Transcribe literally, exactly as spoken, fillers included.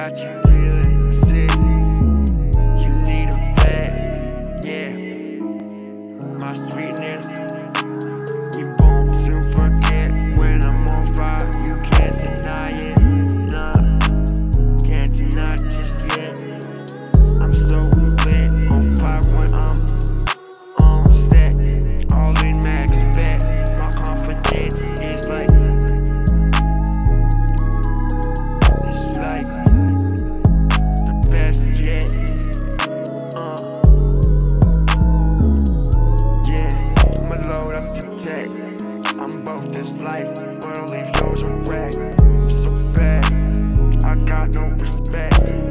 got you feeling sick. You need a vet, yeah. My sweetness, you won't soon forget. When I'm on fire, you can't deny it. Nah, can't deny just yet. I'm so lit, on fire when I'm on set. All in max bet, my confidence is like, it's like the best yet. Uh, yeah, I'ma load up the tech. I'm about this life, but I'll leave yours a wreck. I'm so bad, I got no respect.